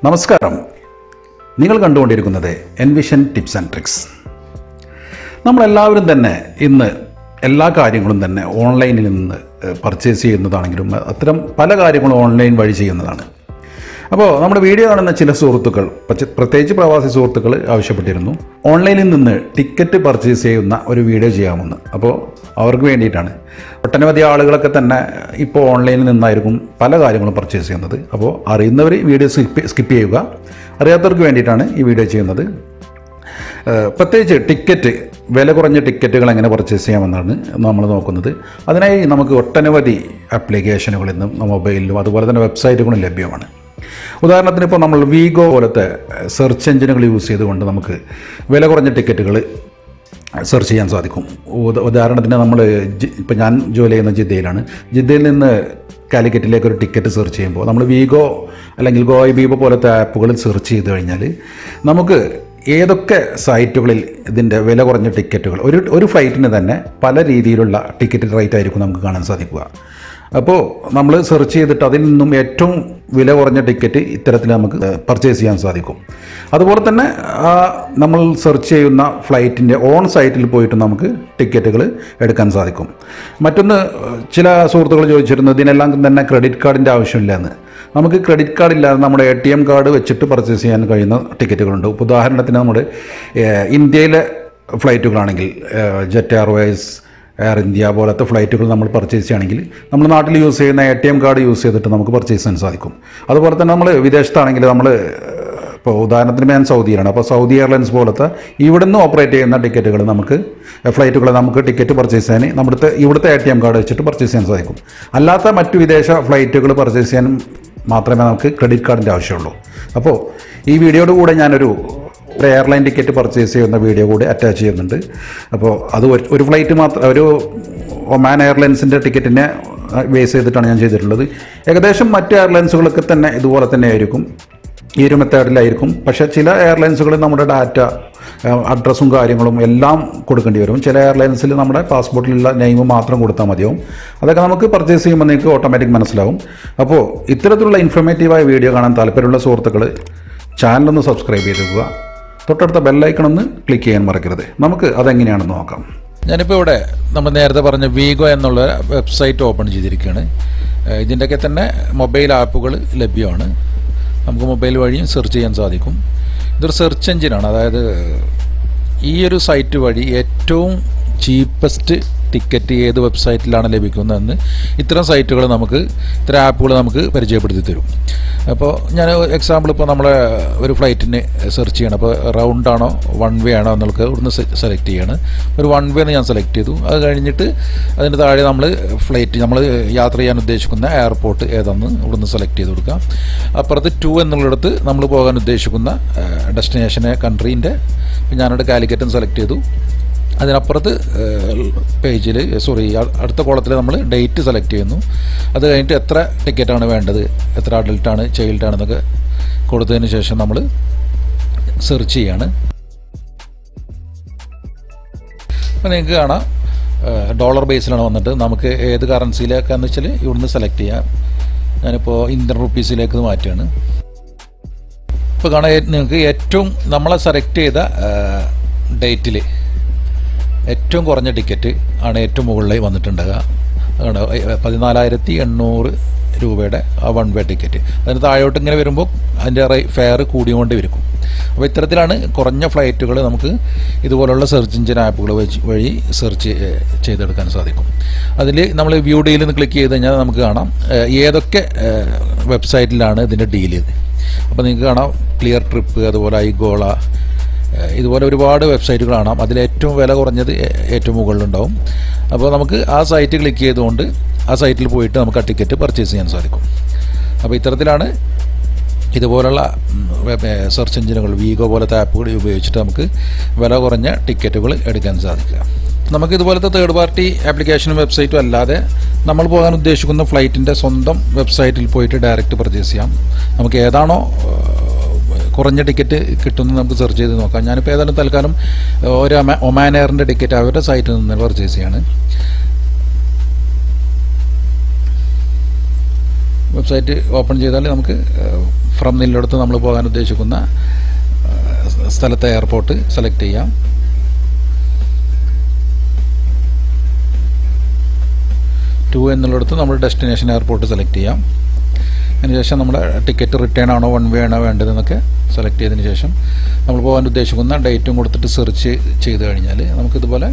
നമസ്കാരം. നിങ്ങൾ കണ്ടുകൊണ്ടിരിക്കുന്നത് എൻവിഷൻ ടിപ്സ് ആൻഡ് ട്രിക്സ്. നമ്മളെല്ലാവരും തന്നെ ഇന്ന് എല്ലാ കാര്യങ്ങളും തന്നെ ഓൺലൈനിൽ നിന്ന് പർച്ചേസ് ചെയ്യുന്നതാണെങ്കിലും അത്തരം പല കാര്യങ്ങളും ഓൺലൈൻ വഴി ചെയ്യുന്നതാണ്. അപ്പോൾ നമ്മുടെ വീഡിയോ കാണുന്ന ചില സുഹൃത്തുക്കൾ, പ്രത്യേകിച്ച് പ്രവാസി സുഹൃത്തുക്കൾ ആവശ്യപ്പെട്ടിരുന്നു ഓൺലൈനിൽ നിന്ന് ടിക്കറ്റ് പർച്ചേസ് ചെയ്യുന്ന ഒരു വീഡിയോ ചെയ്യാമെന്ന്. അപ്പോൾ അവർക്ക് വേണ്ടിയിട്ടാണ്. ഒട്ടനവധി ആളുകളൊക്കെ തന്നെ ഇപ്പോൾ ഓൺലൈനിൽ നിന്നായിരിക്കും പല കാര്യങ്ങളും പർച്ചേസ് ചെയ്യുന്നത്. അപ്പോൾ അറിയുന്നവർ വീഡിയോ സ്കിപ്പ് ചെയ്യുക. അറിയാത്തവർക്ക് വേണ്ടിയിട്ടാണ് ഈ വീഡിയോ ചെയ്യുന്നത്. പ്രത്യേകിച്ച് ടിക്കറ്റ്, വില കുറഞ്ഞ ടിക്കറ്റുകൾ എങ്ങനെ പർച്ചേസ് ചെയ്യാമെന്നാണ് നമ്മൾ നോക്കുന്നത്. അതിനായി നമുക്ക് ഒട്ടനവധി ആപ്ലിക്കേഷനുകളിൽ നിന്നും മൊബൈലിലും അതുപോലെ തന്നെ വെബ്സൈറ്റുകളും ലഭ്യമാണ്. ഉദാഹരണത്തിന് ഇപ്പോൾ നമ്മൾ വീഗോ പോലത്തെ സെർച്ച് എഞ്ചിനുകൾ യൂസ് ചെയ്തുകൊണ്ട് നമുക്ക് വില കുറഞ്ഞ ടിക്കറ്റുകൾ സെർച്ച് ചെയ്യാൻ സാധിക്കും. ഉദാഹരണത്തിന് ഇപ്പോൾ ഞാൻ ജോലി ചെയ്യുന്ന ജിദ്ദയിലാണ്. ജിദ്ദയിൽ നിന്ന് കാലിക്കറ്റിലേക്ക് ഒരു ടിക്കറ്റ് സെർച്ച് ചെയ്യുമ്പോൾ നമ്മൾ വീഗോ അല്ലെങ്കിൽ ഗോയിബീബോ പോലത്തെ ആപ്പുകൾ സെർച്ച് ചെയ്ത് കഴിഞ്ഞാൽ നമുക്ക് ഏതൊക്കെ സൈറ്റുകളിൽ ഇതിൻ്റെ വില കുറഞ്ഞ ടിക്കറ്റുകൾ, ഒരു ഫ്ലൈറ്റിന് തന്നെ പല രീതിയിലുള്ള ടിക്കറ്റ് റേറ്റ് ആയിരിക്കും നമുക്ക് കാണാൻ സാധിക്കുക. അപ്പോൾ നമ്മൾ സെർച്ച് ചെയ്തിട്ട് അതിൽ നിന്നും ഏറ്റവും വില കുറഞ്ഞ ടിക്കറ്റ് ഇത്തരത്തിൽ നമുക്ക് പർച്ചേസ് ചെയ്യാൻ സാധിക്കും. അതുപോലെ തന്നെ നമ്മൾ സെർച്ച് ചെയ്യുന്ന ഫ്ലൈറ്റിൻ്റെ ഓൺ സൈറ്റിൽ പോയിട്ട് നമുക്ക് ടിക്കറ്റുകൾ എടുക്കാൻ സാധിക്കും. മറ്റൊന്ന്, ചില സുഹൃത്തുക്കൾ ചോദിച്ചിരുന്നു ഇതിനെല്ലാം തന്നെ ക്രെഡിറ്റ് കാർഡിൻ്റെ ആവശ്യമില്ല എന്ന്. നമുക്ക് ക്രെഡിറ്റ് കാർഡ് ഇല്ലാതെ നമ്മുടെ ATM കാർഡ് വെച്ചിട്ട് പർച്ചേസ് ചെയ്യാൻ കഴിയുന്ന ടിക്കറ്റുകളുണ്ട്. ഉദാഹരണത്തിന് നമ്മുടെ ഇന്ത്യയിലെ ഫ്ലൈറ്റുകളാണെങ്കിൽ ജെറ്റ് എയർവേസ്, എയർ ഇന്ത്യ പോലത്തെ ഫ്ലൈറ്റുകൾ നമ്മൾ പർച്ചേസ് ചെയ്യുകയാണെങ്കിൽ നമ്മൾ നാട്ടിൽ യൂസ് ചെയ്യുന്ന ATM കാർഡ് യൂസ് ചെയ്തിട്ട് നമുക്ക് പർച്ചേസ് ചെയ്യാൻ സാധിക്കും. അതുപോലെ തന്നെ നമ്മൾ വിദേശത്താണെങ്കിൽ ഇപ്പോൾ ഉദാഹരണത്തിന് ഞാൻ സൗദിയിലാണ്. അപ്പോൾ സൗദി എയർലൈൻസ് പോലത്തെ ഇവിടെ നിന്ന് ഓപ്പറേറ്റ് ചെയ്യുന്ന ടിക്കറ്റുകൾ ഫ്ലൈറ്റുകൾ നമുക്ക് ടിക്കറ്റ് പർച്ചേസ് ചെയ്യാൻ ഇവിടുത്തെ ATM കാർഡ് വെച്ചിട്ട് പർച്ചേസ് ചെയ്യാൻ സാധിക്കും. അല്ലാത്ത മറ്റു വിദേശ ഫ്ലൈറ്റുകൾ പർച്ചേസ് ചെയ്യാൻ മാത്രമേ നമുക്ക് ക്രെഡിറ്റ് കാർഡിൻ്റെ ആവശ്യമുള്ളൂ. അപ്പോൾ ഈ വീഡിയോയുടെ കൂടെ ഞാനൊരു എയർലൈൻ ടിക്കറ്റ് പർച്ചേസ് ചെയ്യുന്ന വീഡിയോ കൂടി അറ്റാച്ച് ചെയ്യുന്നുണ്ട്. അപ്പോൾ അത് ഒരു ഫ്ലൈറ്റ് മാത്രം, ഒരു ഒമാൻ എയർലൈൻസിൻ്റെ ടിക്കറ്റിനെ ബേസ് ചെയ്തിട്ടാണ് ഞാൻ ചെയ്തിട്ടുള്ളത്. ഏകദേശം മറ്റ് എയർലൈൻസുകളൊക്കെ തന്നെ ഇതുപോലെ തന്നെ ആയിരിക്കും, ഈ ഒരു മെത്തേഡിലായിരിക്കും. പക്ഷേ ചില എയർലൈൻസുകളിൽ നമ്മുടെ ഡാറ്റ, അഡ്രസ്സും കാര്യങ്ങളും എല്ലാം കൊടുക്കേണ്ടി വരും. ചില എയർലൈൻസിൽ നമ്മുടെ പാസ്പോർട്ടിലുള്ള നെയിം മാത്രം കൊടുത്താൽ മതിയാവും. അതൊക്കെ നമുക്ക് പർച്ചേസ് ചെയ്യുമ്പോൾ നിങ്ങൾക്ക് ഓട്ടോമാറ്റിക് മനസ്സിലാവും. അപ്പോൾ ഇത്തരത്തിലുള്ള ഇൻഫോർമേറ്റീവായ വീഡിയോ കാണാൻ താല്പര്യമുള്ള സുഹൃത്തുക്കൾ ചാനലൊന്ന് സബ്സ്ക്രൈബ് ചെയ്തിരിക്കുക. തൊട്ടടുത്ത ബെല്ലൈക്കൺ ഒന്ന് ക്ലിക്ക് ചെയ്യാൻ മറക്കരുത്. നമുക്ക് അതെങ്ങനെയാണെന്ന് നോക്കാം. ഞാനിപ്പോൾ ഇവിടെ നമ്മൾ നേരത്തെ പറഞ്ഞ വീഗോ എന്നുള്ള വെബ്സൈറ്റ് ഓപ്പൺ ചെയ്തിരിക്കുകയാണ്. ഇതിൻ്റെയൊക്കെ തന്നെ മൊബൈൽ ആപ്പുകൾ ലഭ്യമാണ്. നമുക്ക് മൊബൈൽ വഴിയും സെർച്ച് ചെയ്യാൻ സാധിക്കും. ഇതൊരു സെർച്ച് എഞ്ചിനാണ്. അതായത് ഈ ഒരു സൈറ്റ് വഴി ഏറ്റവും ചീപ്പസ്റ്റ് ടിക്കറ്റ് ഏത് വെബ്സൈറ്റിലാണ് ലഭിക്കുന്നതെന്ന് ഇത്തരം സൈറ്റുകൾ ഇത്തരം ആപ്പുകൾ നമുക്ക് പരിചയപ്പെടുത്തി തരും. അപ്പോൾ ഞാൻ എക്സാമ്പിൾ, ഇപ്പോൾ നമ്മളെ ഒരു ഫ്ലൈറ്റിന് സെർച്ച് ചെയ്യണം. അപ്പോൾ റൗണ്ട് ആണോ വൺ വേ ആണോ എന്നുള്ളത് ഇവിടുന്ന് സെലക്ട് ചെയ്യണം. ഒരു വൺ വേ ഞാൻ സെലക്ട് ചെയ്തു. അത് കഴിഞ്ഞിട്ട് അതിന് താഴെ നമ്മൾ യാത്ര ചെയ്യാൻ ഉദ്ദേശിക്കുന്ന എയർപോർട്ട് ഏതാണെന്ന് ഇവിടുന്ന് സെലക്ട് ചെയ്ത് കൊടുക്കാം. അപ്പുറത്ത് 2 എന്നുള്ളിടത്ത് നമ്മൾ പോകാൻ ഉദ്ദേശിക്കുന്ന ഡെസ്റ്റിനേഷനെ, കൺട്രീൻ്റെ, ഞാനിവിടെ കാലിക്കറ്റും സെലക്ട് ചെയ്തു. അതിനപ്പുറത്ത് അടുത്ത കോളത്തിൽ നമ്മൾ ഡേറ്റ് സെലക്ട് ചെയ്യുന്നു. അത് കഴിഞ്ഞിട്ട് എത്ര ടിക്കറ്റാണ് വേണ്ടത്, എത്ര അഡൽട്ടാണ്, ചൈൽഡാണെന്നൊക്കെ കൊടുത്തതിന് ശേഷം നമ്മൾ സെർച്ച് ചെയ്യാണ്. അപ്പോൾ നിങ്ങൾക്ക് കാണാം ഡോളർ ബേസിലാണ് വന്നിട്ട് നമുക്ക് ഏത് കറൻസിയിലേക്കാന്ന് വെച്ചാൽ ഇവിടുന്ന് സെലക്ട് ചെയ്യാം. ഞാനിപ്പോൾ ഇന്ത്യൻ റുപ്പീസിലേക്ക് മാറ്റുകയാണ്. ഇപ്പോൾ കാണാൻ നിങ്ങൾക്ക് ഏറ്റവും നമ്മളെ സെലക്ട് ചെയ്ത ഡേറ്റിൽ ഏറ്റവും കുറഞ്ഞ ടിക്കറ്റ് ആണ് ഏറ്റവും മുകളിലായി വന്നിട്ടുണ്ടാകുക. അതാണ് 14,800 രൂപയുടെ ആ വൺ വേ ടിക്കറ്റ്. അതിന് താഴോട്ട് ഇങ്ങനെ വരുമ്പോൾ അതിൻ്റെ ഫെയർ കൂടിക്കൊണ്ട് വരും. അപ്പോൾ ഇത്തരത്തിലാണ് കുറഞ്ഞ ഫ്ലൈറ്റുകൾ നമുക്ക് ഇതുപോലുള്ള സെർച്ച് എഞ്ചിൻ ആപ്പുകൾ വഴി സെർച്ച് ചെയ്തെടുക്കാൻ സാധിക്കും. അതിൽ നമ്മൾ വ്യൂ ഡീൽ നിന്ന് ക്ലിക്ക് ചെയ്ത് കഴിഞ്ഞാൽ നമുക്ക് കാണാം ഏതൊക്കെ വെബ്സൈറ്റിലാണ് ഇതിൻ്റെ ഡീൽ ചെയ്ത്. അപ്പോൾ നിങ്ങൾക്ക് കാണാം ക്ലിയർ ട്രിപ്പ്, അതുപോലെ ഐഗോള, ഇതുപോലെ ഒരുപാട് വെബ്സൈറ്റുകൾ കാണാം. അതിലേറ്റവും വില കുറഞ്ഞത് ഏറ്റവും മുകളിലുണ്ടാവും. അപ്പോൾ നമുക്ക് ആ സൈറ്റ് ക്ലിക്ക് ചെയ്തുകൊണ്ട് ആ സൈറ്റിൽ പോയിട്ട് നമുക്ക് ആ ടിക്കറ്റ് പർച്ചേസ് ചെയ്യാൻ സാധിക്കും. അപ്പോൾ ഇത്തരത്തിലാണ് ഇതുപോലുള്ള സെർച്ച് എഞ്ചിനുകൾ, വീഗോ പോലത്തെ ആപ്പുകൾ ഉപയോഗിച്ചിട്ട് നമുക്ക് വില കുറഞ്ഞ ടിക്കറ്റുകൾ എടുക്കാൻ സാധിക്കുക. നമുക്ക് ഇതുപോലത്തെ തേർഡ് പാർട്ടി ആപ്ലിക്കേഷനും വെബ്സൈറ്റും അല്ലാതെ നമ്മൾ പോകാൻ ഉദ്ദേശിക്കുന്ന ഫ്ലൈറ്റിൻ്റെ സ്വന്തം വെബ്സൈറ്റിൽ പോയിട്ട് ഡയറക്റ്റ് പർച്ചേസ് ചെയ്യാം. നമുക്ക് ഏതാണോ കുറഞ്ഞ ടിക്കറ്റ് കിട്ടുമെന്ന് നമുക്ക് സെർച്ച് ചെയ്ത് നോക്കാം. ഞാനിപ്പോൾ ഏതായാലും തൽക്കാലം ഒരു ഒമാൻ എയറിൻ്റെ ടിക്കറ്റ് അവരുടെ സൈറ്റിൽ നിന്ന് പർച്ചേസ് ചെയ്യാണ്. വെബ്സൈറ്റ് ഓപ്പൺ ചെയ്താൽ നമുക്ക് ഫ്രം എന്നുള്ളിടത്ത് നമ്മൾ പോകാൻ ഉദ്ദേശിക്കുന്ന സ്ഥലത്തെ എയർപോർട്ട് സെലക്ട് ചെയ്യാം. ടു എന്നുള്ളിടത്ത് നമ്മൾ ഡെസ്റ്റിനേഷൻ എയർപോർട്ട് സെലക്ട് ചെയ്യാം. അതിനുശേഷം നമ്മുടെ ടിക്കറ്റ് റിട്ടേൺ ആണോ വൺ വേ ആണോ വേണ്ടതെന്നൊക്കെ സെലക്ട് ചെയ്തതിന് ശേഷം നമ്മൾ പോകാൻ ഉദ്ദേശിക്കുന്ന ഡേറ്റും കൊടുത്തിട്ട് സെർച്ച് ചെയ്ത് കഴിഞ്ഞാൽ നമുക്കിതുപോലെ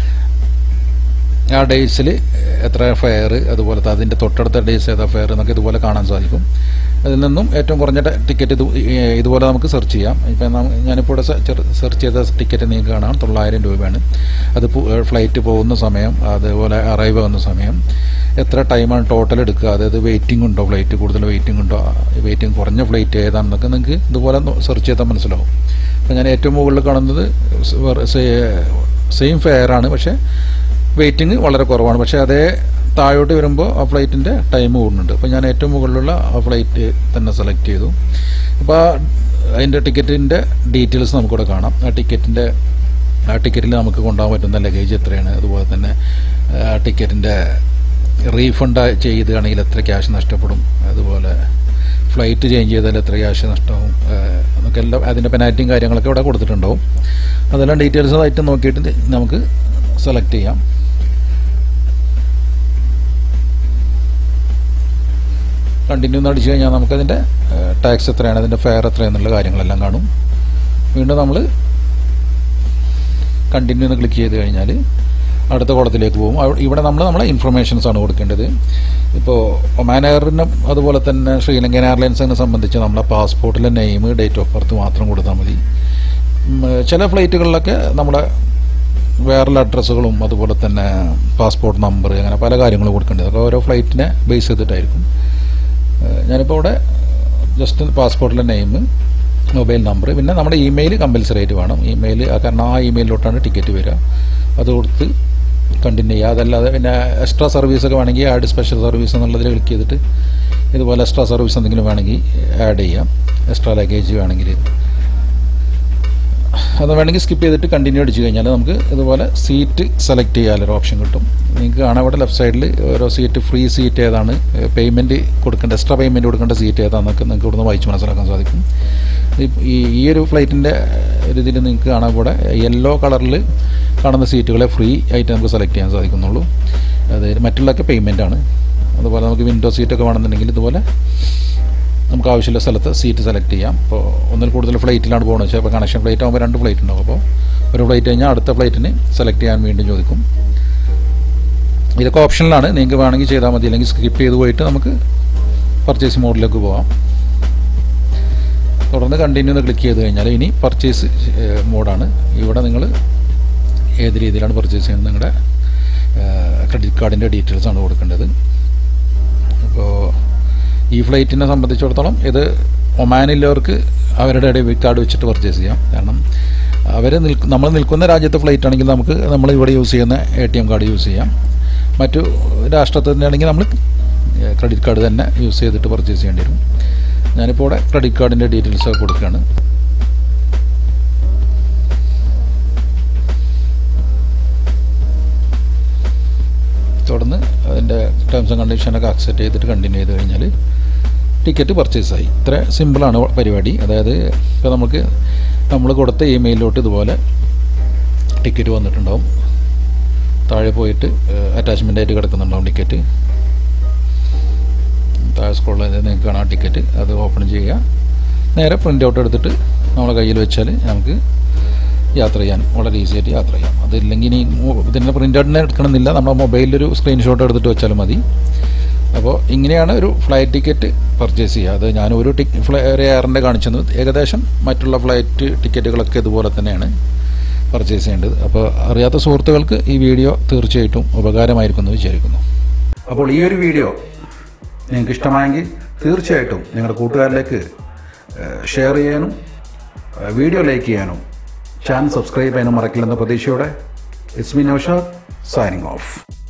ആ ഡേയ്സിൽ എത്ര ഫെയർ, അതുപോലത്തെ അതിൻ്റെ തൊട്ടടുത്ത ഡേയ്സ് ഏതാ ഫെയർ എന്നൊക്കെ ഇതുപോലെ കാണാൻ സാധിക്കും. അതിൽ നിന്നും ഏറ്റവും കുറഞ്ഞ ടിക്കറ്റ് ഇതുപോലെ നമുക്ക് സെർച്ച് ചെയ്യാം. ഇപ്പം ഞാനിപ്പോൾ ഇവിടെ സെർച്ച് ചെയ്ത ടിക്കറ്റ് നിങ്ങൾക്ക് കാണാം 900 രൂപയാണ്. അത് ഫ്ലൈറ്റ് പോകുന്ന സമയം, അതുപോലെ അറൈവ് ആവുന്ന സമയം, എത്ര ടൈമാണ് ടോട്ടൽ എടുക്കുക, അതായത് വെയിറ്റിംഗ് ഉണ്ടോ, ഫ്ലൈറ്റ് കൂടുതൽ വെയിറ്റിംഗ് ഉണ്ടോ, വെയിറ്റിംഗ് കുറഞ്ഞ ഫ്ലൈറ്റ് ഏതാണെന്നൊക്കെ നിങ്ങൾക്ക് ഇതുപോലെ സെർച്ച് ചെയ്താൽ മനസ്സിലാവും. അപ്പോൾ ഞാൻ ഏറ്റവും മുകളിൽ കാണുന്നത് സെയിം ഫെയറാണ്, പക്ഷേ വെയിറ്റിംഗ് വളരെ കുറവാണ്. പക്ഷേ അതേ താഴോട്ട് വരുമ്പോൾ ആ ഫ്ലൈറ്റിൻ്റെ ടൈം കൂടുന്നുണ്ട്. അപ്പോൾ ഞാൻ ഏറ്റവും മുകളിലുള്ള ആ ഫ്ലൈറ്റ് തന്നെ സെലക്ട് ചെയ്തു. അപ്പോൾ അതിൻ്റെ ടിക്കറ്റിൻ്റെ ഡീറ്റെയിൽസ് നമുക്കിവിടെ കാണാം. ആ ടിക്കറ്റിൽ നമുക്ക് കൊണ്ടുപോകാൻ പറ്റുന്ന ലഗേജ് എത്രയാണ്, അതുപോലെ തന്നെ ആ ടിക്കറ്റിൻ്റെ റീഫണ്ട് ചെയ്തുകയാണെങ്കിൽ എത്ര ക്യാഷ് നഷ്ടപ്പെടും, അതുപോലെ ഫ്ലൈറ്റ് ചേഞ്ച് ചെയ്താൽ എത്ര ക്യാഷ് നഷ്ടമാവും എന്നൊക്കെ എല്ലാം അതിൻ്റെ പെനാൽറ്റിയും കാര്യങ്ങളൊക്കെ ഇവിടെ കൊടുത്തിട്ടുണ്ടാവും. അതെല്ലാം ഡീറ്റെയിൽസ് ആയിട്ട് നോക്കിയിട്ട് നമുക്ക് സെലക്ട് ചെയ്യാം. കണ്ടിന്യൂ എന്ന് അടിച്ചു കഴിഞ്ഞാൽ നമുക്കതിൻ്റെ ടാക്സ് എത്രയാണ്, അതിൻ്റെ ഫെയർ എത്രയാണെന്നുള്ള കാര്യങ്ങളെല്ലാം കാണും. വീണ്ടും നമ്മൾ കണ്ടിന്യൂ എന്ന് ക്ലിക്ക് ചെയ്ത് കഴിഞ്ഞാൽ അടുത്ത കോളത്തിലേക്ക് പോകും. ഇവിടെ നമ്മളെ ഇൻഫർമേഷൻസ് ആണ് കൊടുക്കേണ്ടത്. ഇപ്പോൾ ഒമാൻ എയറിനും അതുപോലെ തന്നെ ശ്രീലങ്കൻ എയർലൈൻസിനെ സംബന്ധിച്ച് നമ്മളെ പാസ്പോർട്ടിലെ നെയിം, ഡേറ്റ് ഓഫ് ബർത്ത് മാത്രം കൊടുത്താൽ മതി. ചില ഫ്ലൈറ്റുകളിലൊക്കെ നമ്മുടെ വേറെ അഡ്രസ്സുകളും അതുപോലെ തന്നെ പാസ്പോർട്ട് നമ്പർ, അങ്ങനെ പല കാര്യങ്ങളും കൊടുക്കേണ്ടത്. അതൊക്കെ ഓരോ ഫ്ലൈറ്റിനെ ബേസ് ചെയ്തിട്ടായിരിക്കും. ഞാനിപ്പോൾ ഇവിടെ ജസ്റ്റ് പാസ്പോർട്ടിലെ നെയിം, മൊബൈൽ നമ്പർ, പിന്നെ നമ്മുടെ ഇമെയിൽ കമ്പൽസറി ആയിട്ട് വേണം. ഇമെയിൽ, കാരണം ആ ഇമെയിലോട്ടാണ് ടിക്കറ്റ് വരിക. അത് കൊടുത്ത് കണ്ടിന്യൂ ചെയ്യുക. അതല്ലാതെ പിന്നെ എക്സ്ട്രാ സർവീസൊക്കെ വേണമെങ്കിൽ ആഡ് സ്പെഷ്യൽ സർവീസ് എന്നുള്ളതിൽ ക്ലിക്ക് ചെയ്തിട്ട് ഇതുപോലെ എക്സ്ട്രാ സർവീസ് എന്തെങ്കിലും വേണമെങ്കിൽ ആഡ് ചെയ്യാം. എക്സ്ട്രാ ലഗേജ് വേണമെങ്കിൽ അത് വേണമെങ്കിൽ സ്കിപ്പ് ചെയ്തിട്ട് കണ്ടിന്യൂ അടിച്ചു കഴിഞ്ഞാൽ നമുക്ക് ഇതുപോലെ സീറ്റ് സെലക്ട് ചെയ്യാനൊരു ഓപ്ഷൻ കിട്ടും. നിങ്ങൾക്ക് കാണാൻ ഇവിടെ ലെഫ്റ്റ് സൈഡിൽ ഓരോ സീറ്റ്, ഫ്രീ സീറ്റ് ഏതാണ്, പേയ്മെൻറ്റ് കൊടുക്കേണ്ട, എക്സ്ട്രാ പേയ്മെൻറ്റ് കൊടുക്കേണ്ട സീറ്റ് ഏതാണെന്നൊക്കെ നിങ്ങൾക്ക് ഇവിടുന്ന് വായിച്ച് മനസ്സിലാക്കാൻ സാധിക്കും. ഈ ഒരു ഫ്ലൈറ്റിൻ്റെ ഒരു ഇതിൽ നിങ്ങൾക്ക് കാണാൻ കൂടെ യെല്ലോ കളറിൽ കാണുന്ന സീറ്റുകളെ ഫ്രീ ആയിട്ട് നമുക്ക് സെലക്ട് ചെയ്യാൻ സാധിക്കുന്നുള്ളൂ. അതായത് മറ്റുള്ളതൊക്കെ പേയ്മെൻറ്റാണ്. അതുപോലെ നമുക്ക് വിൻഡോ സീറ്റൊക്കെ വേണമെന്നുണ്ടെങ്കിൽ ഇതുപോലെ നമുക്ക് ആവശ്യമുള്ള സ്ഥലത്ത് സീറ്റ് സെലക്ട് ചെയ്യാം. ഇപ്പോൾ ഒന്നിൽ കൂടുതൽ ഫ്ലൈറ്റിലാണ് പോകുന്നത് വെച്ചാൽ, ഇപ്പോൾ കണക്ഷൻ ഫ്ലൈറ്റ് ആകുമ്പോൾ 2 ഫ്ലൈറ്റ് ഉണ്ടാവും. അപ്പോൾ ഒരു ഫ്ലൈറ്റ് കഴിഞ്ഞാൽ അടുത്ത ഫ്ലൈറ്റിന് സെലക്ട് ചെയ്യാൻ വീണ്ടും ചോദിക്കും. ഇതൊക്കെ ഓപ്ഷനിലാണ്, നിങ്ങൾക്ക് വേണമെങ്കിൽ ചെയ്താൽ മതി, അല്ലെങ്കിൽ സ്കിപ്പ് ചെയ്ത് പോയിട്ട് നമുക്ക് പർച്ചേസ് മോഡിലേക്ക് പോകാം. തുടർന്ന് കണ്ടിന്യൂ എന്ന് ക്ലിക്ക് ചെയ്ത് കഴിഞ്ഞാൽ ഇനി പർച്ചേസ് മോഡാണ്. ഇവിടെ നിങ്ങൾ ഏത് രീതിയിലാണ് പർച്ചേസ് ചെയ്യുന്നത്, നിങ്ങളുടെ ക്രെഡിറ്റ് കാർഡിൻ്റെ ഡീറ്റെയിൽസാണ് കൊടുക്കേണ്ടത്. അപ്പോൾ ഈ ഫ്ലൈറ്റിനെ സംബന്ധിച്ചിടത്തോളം ഇത് ഒമാനിലുള്ളവർക്ക് അവരുടെ ഡെബിറ്റ് കാർഡ് വെച്ചിട്ട് പർച്ചേസ് ചെയ്യാം. കാരണം നമ്മൾ നിൽക്കുന്ന രാജ്യത്തെ ഫ്ലൈറ്റ് ആണെങ്കിൽ നമുക്ക് നമ്മൾ ഇവിടെ യൂസ് ചെയ്യുന്ന ATM കാർഡ് യൂസ് ചെയ്യാം. മറ്റു രാഷ്ട്രത്തിനാണെങ്കിൽ നമ്മൾ ക്രെഡിറ്റ് കാർഡ് തന്നെ യൂസ് ചെയ്തിട്ട് പർച്ചേസ് ചെയ്യേണ്ടി വരും. ഞാനിപ്പോൾ ഇവിടെ ക്രെഡിറ്റ് കാർഡിൻ്റെ ഡീറ്റെയിൽസ് ഒക്കെ കൊടുക്കുകയാണ്. തുടർന്ന് അതിൻ്റെ ടേംസ് ആൻഡ് കണ്ടീഷനൊക്കെ അക്സെപ്റ്റ് ചെയ്തിട്ട് കണ്ടിന്യൂ ചെയ്ത് കഴിഞ്ഞാൽ ടിക്കറ്റ് പർച്ചേസായി. ഇത്ര സിമ്പിളാണ് പരിപാടി. അതായത് ഇപ്പോൾ നമ്മൾ കൊടുത്ത ഇമെയിലോട്ട് ഇതുപോലെ ടിക്കറ്റ് വന്നിട്ടുണ്ടാവും. താഴെ പോയിട്ട് അറ്റാച്ച്മെൻ്റ് ആയിട്ട് കിടക്കുന്നുണ്ടാവും ടിക്കറ്റ്. താഴെ സ്ക്രോൾ ചെയ്ത് നിങ്ങൾക്ക് കാണാം ടിക്കറ്റ്. അത് ഓപ്പൺ ചെയ്യുക, നേരെ പ്രിൻ്റ് ഔട്ട് എടുത്തിട്ട് നമ്മളെ കയ്യിൽ വെച്ചാൽ നമുക്ക് യാത്ര ചെയ്യാൻ വളരെ ഈസി ആയിട്ട് യാത്ര ചെയ്യാം. അതില്ലെങ്കിൽ ഇനി ഇതിൻ്റെ പ്രിൻ്റ് ഔട്ടിനെ എടുക്കണമെന്നില്ല, നമ്മുടെ മൊബൈലിലൊരു സ്ക്രീൻഷോട്ട് എടുത്തിട്ട് വെച്ചാലും മതി. അപ്പോൾ ഇങ്ങനെയാണ് ഒരു ഫ്ലൈറ്റ് ടിക്കറ്റ് പർച്ചേസ് ചെയ്യുക. അത് ഞാൻ ഒരു എയറിൻ്റെ കാണിച്ചത്, ഏകദേശം മറ്റുള്ള ഫ്ലൈറ്റ് ടിക്കറ്റുകളൊക്കെ ഇതുപോലെ തന്നെയാണ് പർച്ചേസ് ചെയ്യേണ്ടത്. അപ്പോൾ അറിയാത്ത സുഹൃത്തുക്കൾക്ക് ഈ വീഡിയോ തീർച്ചയായിട്ടും ഉപകാരമായിരിക്കും എന്ന് വിചാരിക്കുന്നു. അപ്പോൾ ഈ ഒരു വീഡിയോ നിങ്ങൾക്ക് ഇഷ്ടമായെങ്കിൽ തീർച്ചയായിട്ടും നിങ്ങളുടെ കൂട്ടുകാരിലേക്ക് ഷെയർ ചെയ്യാനും വീഡിയോ ലൈക്ക് ചെയ്യാനും ചാനൽ സബ്സ്ക്രൈബ് ചെയ്യാനും മറക്കില്ലെന്ന പ്രതീക്ഷയോടെ it's me Naushad signing of.